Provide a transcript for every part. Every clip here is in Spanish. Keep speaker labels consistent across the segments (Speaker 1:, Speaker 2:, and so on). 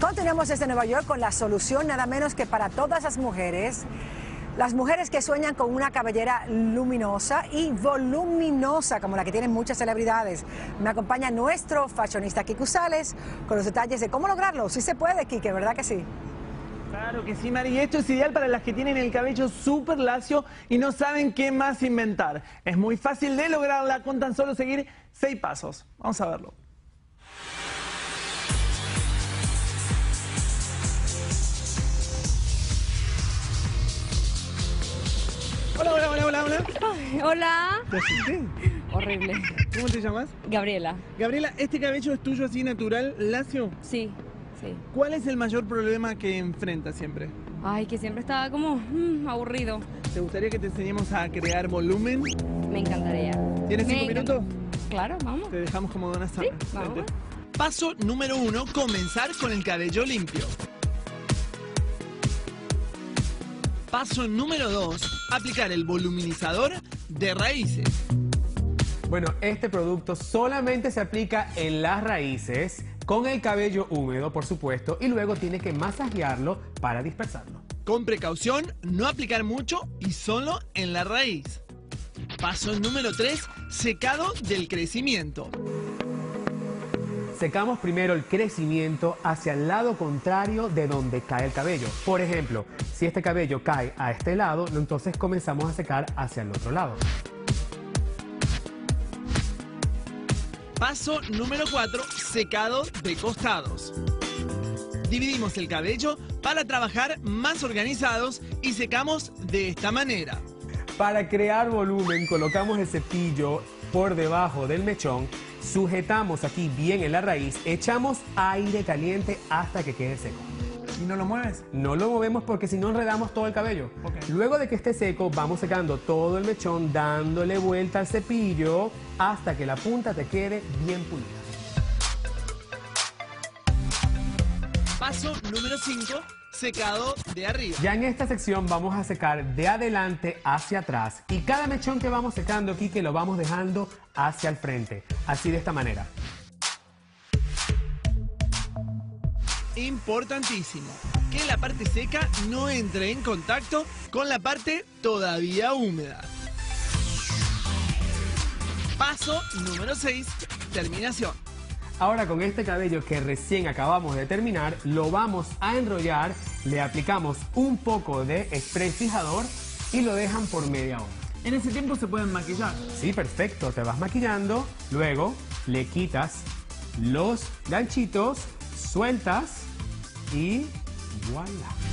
Speaker 1: Continuamos desde Nueva York con la solución nada menos que para todas las mujeres que sueñan con una cabellera luminosa y voluminosa como la que tienen muchas celebridades. Me acompaña nuestro fashionista Quique Sales con los detalles de cómo lograrlo. Sí se puede, Quique, ¿verdad que sí?
Speaker 2: Claro que sí, Mari. Esto es ideal para las que tienen el cabello súper lacio y no saben qué más inventar. Es muy fácil de lograrla con tan solo seguir 6 pasos. Vamos a verlo. Hola, hola, hola, hola, hola.
Speaker 3: Ay, hola.
Speaker 2: ¿Te asusté?
Speaker 3: Horrible.
Speaker 2: ¿Cómo te llamas?
Speaker 3: Gabriela.
Speaker 2: Gabriela, ¿este cabello es tuyo así natural, lacio?
Speaker 3: Sí, sí.
Speaker 2: ¿Cuál es el mayor problema que enfrentas siempre?
Speaker 3: Ay, que siempre estaba como aburrido.
Speaker 2: ¿Te gustaría que te enseñemos a crear volumen?
Speaker 3: Me encantaría.
Speaker 2: ¿Tienes 5 minutos?
Speaker 3: Claro, vamos.
Speaker 2: Te dejamos como Donna Summer.
Speaker 3: Sí, vamos.
Speaker 2: Vente. Paso número 1, comenzar con el cabello limpio. Paso número 2, aplicar el voluminizador de raíces.
Speaker 4: Bueno, este producto solamente se aplica en las raíces, con el cabello húmedo, por supuesto, y luego tiene que masajearlo para dispersarlo.
Speaker 2: Con precaución, no aplicar mucho y solo en la raíz. Paso número 3, secado del crecimiento.
Speaker 4: Secamos primero el crecimiento hacia el lado contrario de donde cae el cabello. Por ejemplo, si este cabello cae a este lado, entonces comenzamos a secar hacia el otro lado.
Speaker 2: Paso número 4, secado de costados. Dividimos el cabello para trabajar más organizados y secamos de esta manera.
Speaker 4: Para crear volumen, colocamos el cepillo por debajo del mechón, sujetamos aquí bien en la raíz, echamos aire caliente hasta que quede seco.
Speaker 2: ¿Y no lo mueves?
Speaker 4: No lo movemos porque si no enredamos todo el cabello.
Speaker 2: Okay.
Speaker 4: Luego de que esté seco, vamos secando todo el mechón, dándole vuelta al cepillo hasta que la punta te quede bien pulida.
Speaker 2: Paso número 5, secado de arriba.
Speaker 4: Ya en esta sección vamos a secar de adelante hacia atrás y cada mechón que vamos secando aquí que lo vamos dejando hacia el frente, así de esta manera.
Speaker 2: Importantísimo, que la parte seca no entre en contacto con la parte todavía húmeda. Paso número 6, terminación.
Speaker 4: Ahora con este cabello que recién acabamos de terminar, lo vamos a enrollar, le aplicamos un poco de spray fijador y lo dejan por media hora.
Speaker 2: En ese tiempo se pueden maquillar.
Speaker 4: Sí, perfecto, te vas maquillando, luego le quitas los ganchitos, sueltas y voilà.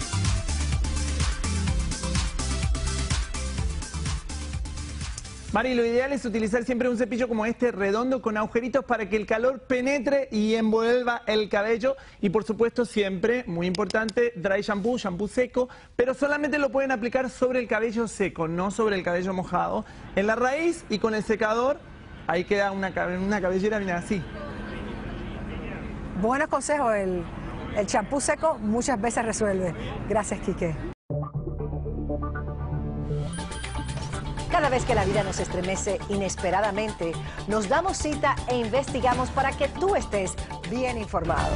Speaker 2: Mari, lo ideal es utilizar siempre un cepillo como este, redondo, con agujeritos para que el calor penetre y envuelva el cabello. Y por supuesto siempre, muy importante, dry shampoo, shampoo seco, pero solamente lo pueden aplicar sobre el cabello seco, no sobre el cabello mojado. En la raíz y con el secador, ahí queda una cabellera bien así.
Speaker 1: Buenos consejos, el champú seco muchas veces resuelve. Gracias, Quique. Cada vez que la vida nos estremece inesperadamente, nos damos cita e investigamos para que tú estés bien informado.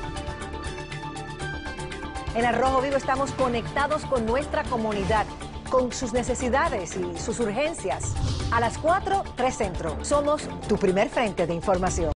Speaker 1: En Al Rojo Vivo estamos conectados con nuestra comunidad, con sus necesidades y sus urgencias. A las 4, 3 Centro. Somos tu primer frente de información.